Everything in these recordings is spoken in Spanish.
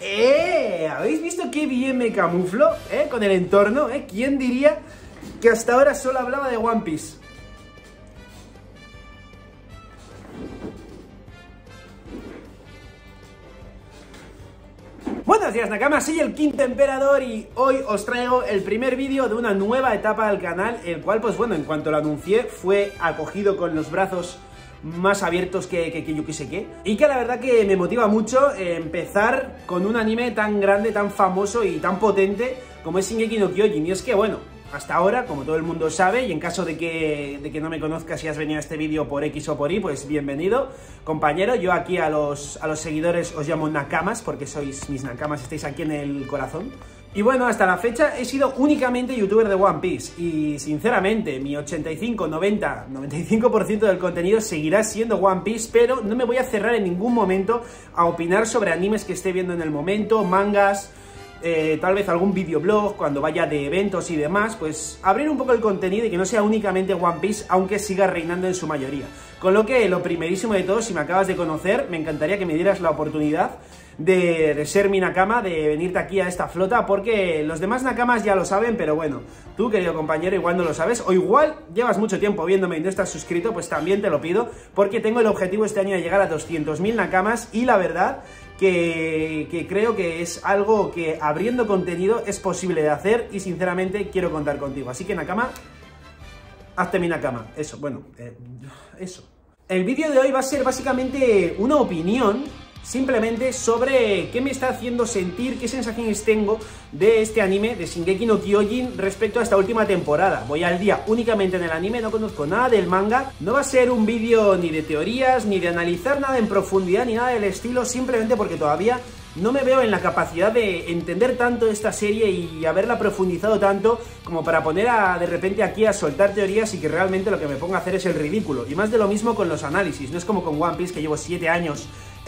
¿Habéis visto qué bien me camuflo? Con el entorno, ¿Quién diría que hasta ahora solo hablaba de One Piece? Buenos días, Nakamas, soy el Quinto Emperador y hoy os traigo el primer vídeo de una nueva etapa del canal, el cual, pues bueno, en cuanto lo anuncié, fue acogido con los brazos más abiertos que yo que sé qué. Y que la verdad que me motiva mucho empezar con un anime tan grande, tan famoso y tan potente como es Shingeki no Kyojin. Y es que, bueno, hasta ahora, como todo el mundo sabe, y en caso de que no me conozcas y has venido a este vídeo por X o por Y, pues bienvenido, compañero. Yo aquí a los seguidores os llamo Nakamas, porque sois mis Nakamas, estáis aquí en el corazón. Y bueno, hasta la fecha he sido únicamente youtuber de One Piece y sinceramente mi 85, 90, 95% del contenido seguirá siendo One Piece, pero no me voy a cerrar en ningún momento a opinar sobre animes que esté viendo en el momento, mangas, tal vez algún videoblog cuando vaya de eventos y demás, pues abrir un poco el contenido y que no sea únicamente One Piece, aunque siga reinando en su mayoría. Con lo que lo primerísimo de todo, si me acabas de conocer, me encantaría que me dieras la oportunidad de ser mi Nakama, de venirte aquí a esta flota, porque los demás Nakamas ya lo saben, pero bueno, tú, querido compañero, igual no lo sabes, o igual llevas mucho tiempo viéndome y no estás suscrito, pues también te lo pido, porque tengo el objetivo este año de llegar a 200.000 Nakamas, y la verdad que creo que es algo que abriendo contenido es posible de hacer, y sinceramente quiero contar contigo, así que Nakama, hazte mi Nakama, eso, bueno, eso. El vídeo de hoy va a ser básicamente una opinión simplemente sobre qué me está haciendo sentir, qué sensaciones tengo de este anime, de Shingeki no Kyojin, respecto a esta última temporada. Voy al día únicamente en el anime, no conozco nada del manga. No va a ser un vídeo ni de teorías, ni de analizar nada en profundidad, ni nada del estilo, simplemente porque todavía no me veo en la capacidad de entender tanto esta serie y haberla profundizado tanto como para poner de repente aquí a soltar teorías y que realmente lo que me ponga a hacer es el ridículo. Y más de lo mismo con los análisis, no es como con One Piece, que llevo 7 años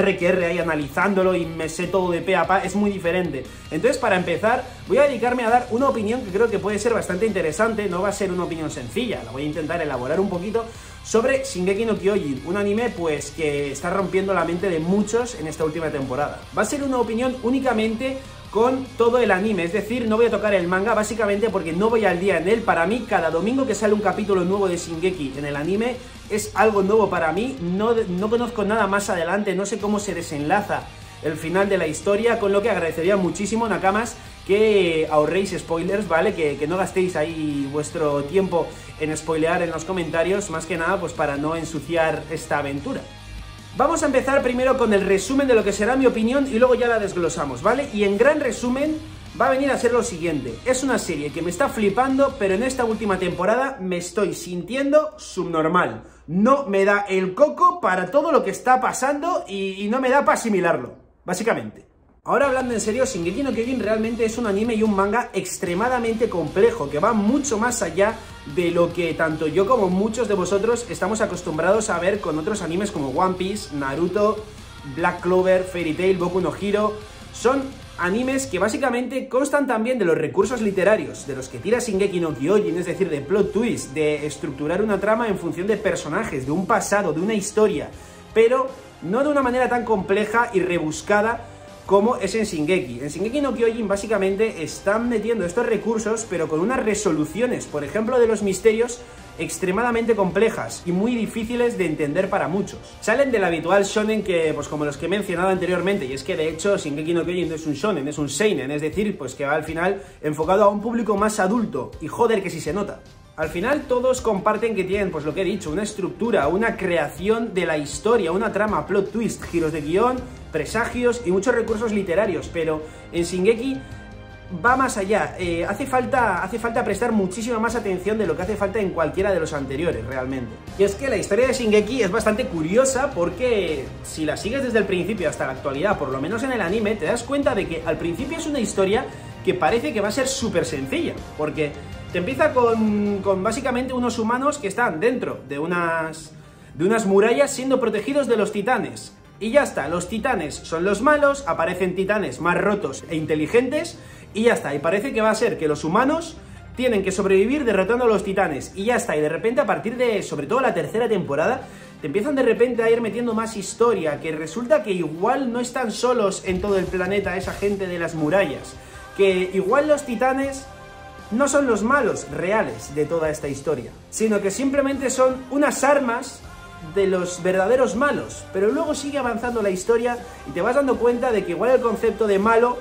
R ahí analizándolo y me sé todo de pe a pa, es muy diferente. Entonces, para empezar, voy a dedicarme a dar una opinión que creo que puede ser bastante interesante. No va a ser una opinión sencilla, la voy a intentar elaborar un poquito sobre Shingeki no Kyojin, un anime pues que está rompiendo la mente de muchos en esta última temporada. Va a ser una opinión únicamente con todo el anime, es decir, no voy a tocar el manga básicamente porque no voy al día en él. Para mí, cada domingo que sale un capítulo nuevo de Shingeki en el anime es algo nuevo para mí, no conozco nada más adelante, no sé cómo se desenlaza el final de la historia, con lo que agradecería muchísimo, Nakamas, que ahorréis spoilers, ¿vale? Que no gastéis ahí vuestro tiempo en spoilear en los comentarios, más que nada pues para no ensuciar esta aventura. Vamos a empezar primero con el resumen de lo que será mi opinión y luego ya la desglosamos, ¿vale? Y en gran resumen va a venir a ser lo siguiente: es una serie que me está flipando, pero en esta última temporada me estoy sintiendo subnormal. No me da el coco para todo lo que está pasando y no me da para asimilarlo, básicamente. Ahora, hablando en serio, Shingeki no Kyojin realmente es un anime y un manga extremadamente complejo, que va mucho más allá de lo que tanto yo como muchos de vosotros estamos acostumbrados a ver con otros animes como One Piece, Naruto, Black Clover, Fairy Tail, Boku no Hero. Son animes que básicamente constan también de los recursos literarios de los que tira Shingeki no Kyojin, es decir, de plot twist, de estructurar una trama en función de personajes, de un pasado, de una historia, pero no de una manera tan compleja y rebuscada como es en Shingeki. En Shingeki no Kyojin básicamente están metiendo estos recursos, pero con unas resoluciones, por ejemplo, de los misterios extremadamente complejas y muy difíciles de entender para muchos. Salen del habitual shonen que, pues como los que he mencionado anteriormente, y es que de hecho Shingeki no Kyojin no es un shonen, es un seinen, es decir, pues que va al final enfocado a un público más adulto, y joder que sí se nota. Al final todos comparten que tienen, pues lo que he dicho, una estructura, una creación de la historia, una trama, plot twist, giros de guión, presagios y muchos recursos literarios, pero en Shingeki va más allá. Hace falta prestar muchísima más atención de lo que hace falta en cualquiera de los anteriores, realmente. Y es que la historia de Shingeki es bastante curiosa porque si la sigues desde el principio hasta la actualidad, por lo menos en el anime, te das cuenta de que al principio es una historia que parece que va a ser súper sencilla, porque te empieza con básicamente unos humanos que están dentro de unas murallas siendo protegidos de los titanes. Y ya está, los titanes son los malos, aparecen titanes más rotos e inteligentes, y ya está, y parece que va a ser que los humanos tienen que sobrevivir derrotando a los titanes, y ya está, y de repente a partir de, sobre todo la tercera temporada, te empiezan de repente a ir metiendo más historia, que resulta que igual no están solos en todo el planeta esa gente de las murallas, que igual los titanes no son los malos reales de toda esta historia, sino que simplemente son unas armas de los verdaderos malos. Pero luego sigue avanzando la historia y te vas dando cuenta de que igual el concepto de malo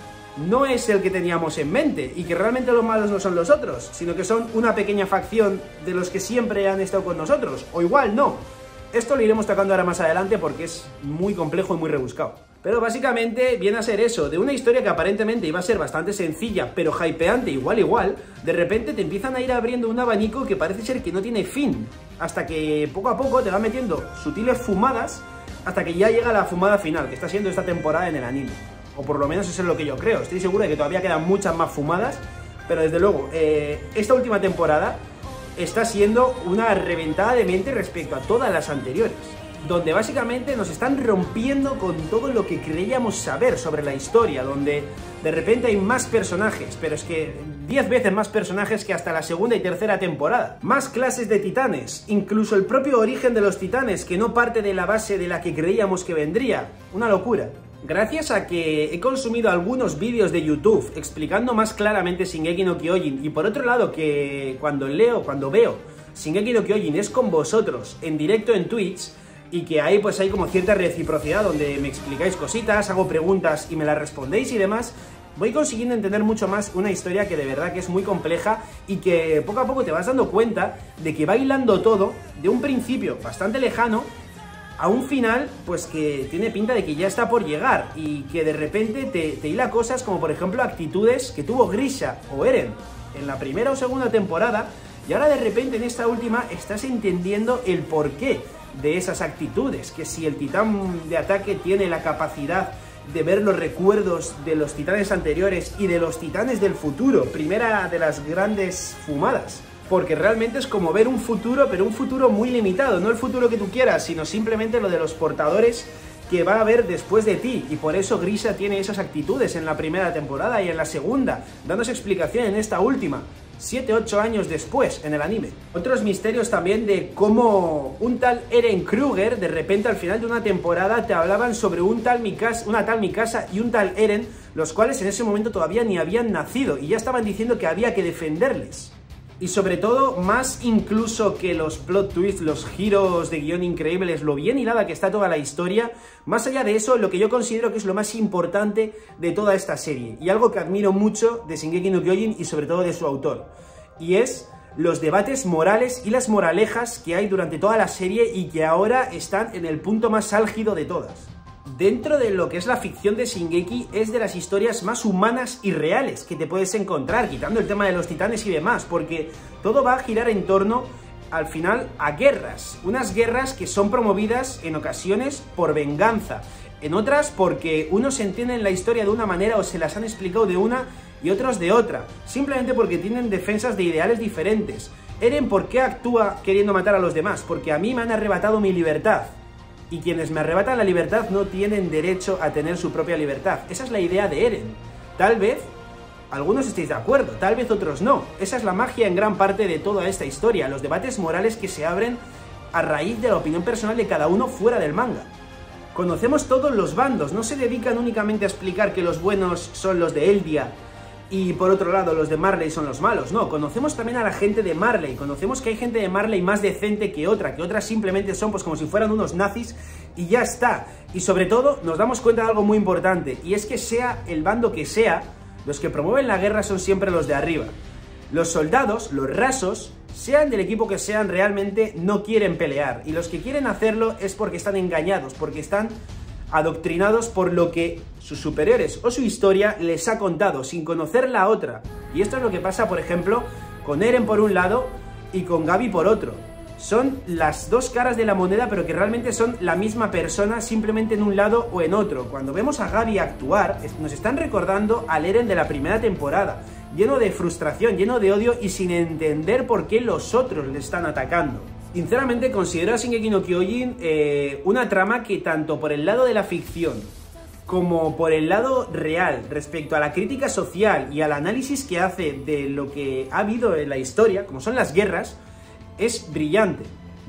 no es el que teníamos en mente, y que realmente los malos no son los otros, sino que son una pequeña facción de los que siempre han estado con nosotros, o igual no. Esto lo iremos tocando ahora más adelante porque es muy complejo y muy rebuscado. Pero básicamente viene a ser eso, de una historia que aparentemente iba a ser bastante sencilla, pero hypeante igual, de repente te empiezan a ir abriendo un abanico que parece ser que no tiene fin, hasta que poco a poco te van metiendo sutiles fumadas, hasta que ya llega la fumada final, que está siendo esta temporada en el anime. O por lo menos eso es lo que yo creo. Estoy seguro de que todavía quedan muchas más fumadas, pero desde luego, esta última temporada está siendo una reventada de mente respecto a todas las anteriores, donde básicamente nos están rompiendo con todo lo que creíamos saber sobre la historia, donde de repente hay más personajes, pero es que 10 veces más personajes que hasta la segunda y tercera temporada, más clases de titanes, incluso el propio origen de los titanes, que no parte de la base de la que creíamos que vendría, una locura. Gracias a que he consumido algunos vídeos de YouTube explicando más claramente Shingeki no Kyojin, y por otro lado que cuando veo Shingeki no Kyojin es con vosotros en directo en Twitch, y que ahí pues hay como cierta reciprocidad donde me explicáis cositas, hago preguntas y me las respondéis y demás, voy consiguiendo entender mucho más una historia que de verdad que es muy compleja, y que poco a poco te vas dando cuenta de que va hilando todo de un principio bastante lejano a un final pues que tiene pinta de que ya está por llegar, y que de repente te hila cosas como por ejemplo actitudes que tuvo Grisha o Eren en la primera o segunda temporada, y ahora de repente en esta última estás entendiendo el porqué de esas actitudes, que si el titán de ataque tiene la capacidad de ver los recuerdos de los titanes anteriores y de los titanes del futuro, primera de las grandes fumadas, porque realmente es como ver un futuro, pero un futuro muy limitado, no el futuro que tú quieras, sino simplemente lo de los portadores que va a haber después de ti, y por eso Grisha tiene esas actitudes en la primera temporada y en la segunda, dándose explicación en esta última, 7-8 años después en el anime. Otros misterios también de cómo un tal Eren Kruger, de repente al final de una temporada te hablaban sobre una tal Mikasa y un tal Eren, los cuales en ese momento todavía ni habían nacido, y ya estaban diciendo que había que defenderles. Y sobre todo, más incluso que los plot twists, los giros de guión increíbles, lo bien hilada que está toda la historia, más allá de eso, lo que yo considero que es lo más importante de toda esta serie, y algo que admiro mucho de Shingeki no Kyojin y sobre todo de su autor, y es los debates morales y las moralejas que hay durante toda la serie y que ahora están en el punto más álgido de todas. Dentro de lo que es la ficción de Shingeki, es de las historias más humanas y reales que te puedes encontrar, quitando el tema de los titanes y demás, porque todo va a girar en torno, al final, a guerras. Unas guerras que son promovidas en ocasiones por venganza, en otras porque unos entienden la historia de una manera o se las han explicado de una y otros de otra, simplemente porque tienen defensas de ideales diferentes. Eren, ¿por qué actúa queriendo matar a los demás? Porque a mí me han arrebatado mi libertad. Y quienes me arrebatan la libertad no tienen derecho a tener su propia libertad. Esa es la idea de Eren. Tal vez algunos estéis de acuerdo, tal vez otros no. Esa es la magia en gran parte de toda esta historia, los debates morales que se abren a raíz de la opinión personal de cada uno fuera del manga. Conocemos todos los bandos, no se dedican únicamente a explicar que los buenos son los de Eldia y por otro lado los de Marley son los malos. No, conocemos también a la gente de Marley, conocemos que hay gente de Marley más decente que otras simplemente son pues como si fueran unos nazis y ya está. Y sobre todo nos damos cuenta de algo muy importante, y es que sea el bando que sea, los que promueven la guerra son siempre los de arriba. Los soldados, los rasos, sean del equipo que sean, realmente no quieren pelear, y los que quieren hacerlo es porque están engañados, porque están adoctrinados por lo que sus superiores o su historia les ha contado, sin conocer la otra. Y esto es lo que pasa, por ejemplo, con Eren por un lado y con Gabi por otro. Son las dos caras de la moneda, pero que realmente son la misma persona, simplemente en un lado o en otro. Cuando vemos a Gabi actuar, nos están recordando al Eren de la primera temporada, lleno de frustración, lleno de odio y sin entender por qué los otros le están atacando. Sinceramente considero a Shingeki no Kyojin una trama que tanto por el lado de la ficción como por el lado real respecto a la crítica social y al análisis que hace de lo que ha habido en la historia, como son las guerras, es brillante.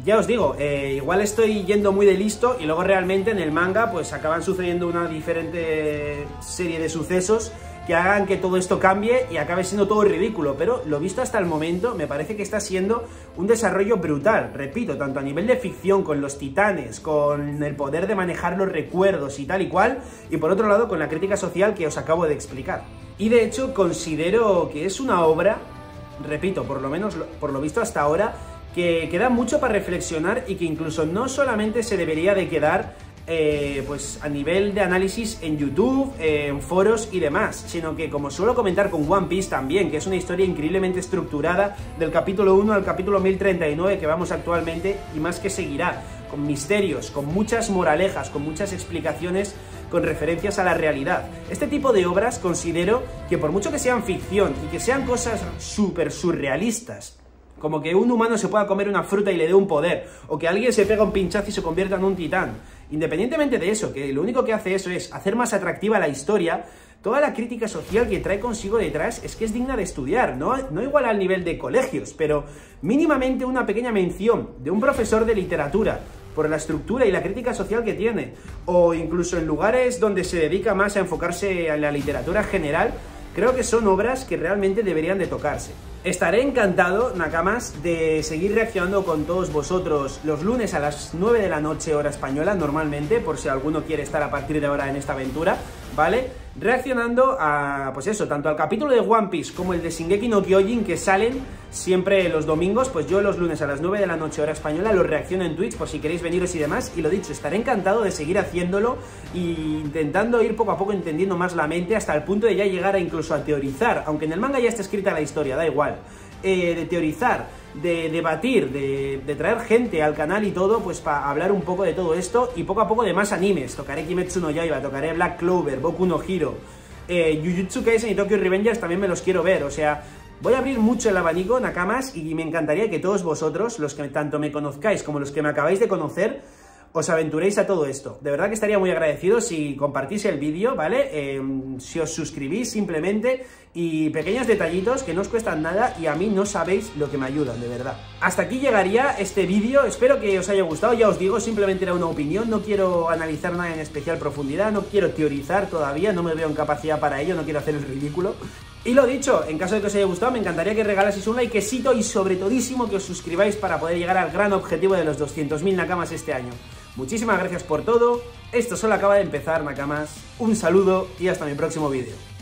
Ya os digo, igual estoy yendo muy de listo y luego realmente en el manga pues acaban sucediendo una diferente serie de sucesos que hagan que todo esto cambie y acabe siendo todo ridículo, pero lo visto hasta el momento me parece que está siendo un desarrollo brutal, repito, tanto a nivel de ficción, con los titanes, con el poder de manejar los recuerdos y tal y cual, y por otro lado con la crítica social que os acabo de explicar. Y de hecho considero que es una obra, repito, por lo menos por lo visto hasta ahora, que queda mucho para reflexionar y que incluso no solamente se debería de quedar pues a nivel de análisis en YouTube, en foros y demás, sino que, como suelo comentar con One Piece también, que es una historia increíblemente estructurada del capítulo 1 al capítulo 1039 que vamos actualmente y más que seguirá, con misterios, con muchas moralejas, con muchas explicaciones, con referencias a la realidad. Este tipo de obras considero que por mucho que sean ficción y que sean cosas súper surrealistas, como que un humano se pueda comer una fruta y le dé un poder, o que alguien se pega un pinchazo y se convierta en un titán. Independientemente de eso, que lo único que hace eso es hacer más atractiva la historia, toda la crítica social que trae consigo detrás es que es digna de estudiar, no igual al nivel de colegios, pero mínimamente una pequeña mención de un profesor de literatura, por la estructura y la crítica social que tiene, o incluso en lugares donde se dedica más a enfocarse en la literatura general, creo que son obras que realmente deberían de tocarse. Estaré encantado, Nakamas, de seguir reaccionando con todos vosotros los lunes a las 9 de la noche hora española, normalmente, por si alguno quiere estar a partir de ahora en esta aventura, ¿vale? Reaccionando a, pues eso, tanto al capítulo de One Piece como el de Shingeki no Kyojin, que salen siempre los domingos, pues yo los lunes a las 9 de la noche hora española los reacciono en Twitch por si queréis veniros y demás, y lo dicho, estaré encantado de seguir haciéndolo e intentando ir poco a poco entendiendo más la mente hasta el punto de ya llegar a incluso a teorizar, aunque en el manga ya está escrita la historia, da igual, de teorizar, de debatir, de traer gente al canal y todo, pues para hablar un poco de todo esto y poco a poco de más animes. Tocaré Kimetsu no Yaiba, tocaré Black Clover, Boku no Hero, Jujutsu Kaisen y Tokyo Revengers también me los quiero ver, o sea, voy a abrir mucho el abanico, Nakamas, y me encantaría que todos vosotros, los que tanto me conozcáis como los que me acabáis de conocer, os aventuréis a todo esto. De verdad que estaría muy agradecido si compartís el vídeo, ¿vale? Si os suscribís simplemente, y pequeños detallitos que no os cuestan nada y a mí no sabéis lo que me ayudan, de verdad. Hasta aquí llegaría este vídeo, espero que os haya gustado, ya os digo, simplemente era una opinión, no quiero analizar nada en especial profundidad, no quiero teorizar todavía, no me veo en capacidad para ello, no quiero hacer el ridículo. Y lo dicho, en caso de que os haya gustado, me encantaría que regalaseis un likecito y sobre todísimo que os suscribáis para poder llegar al gran objetivo de los 200.000 Nakamas este año. Muchísimas gracias por todo, esto solo acaba de empezar, Nakamas, un saludo y hasta mi próximo vídeo.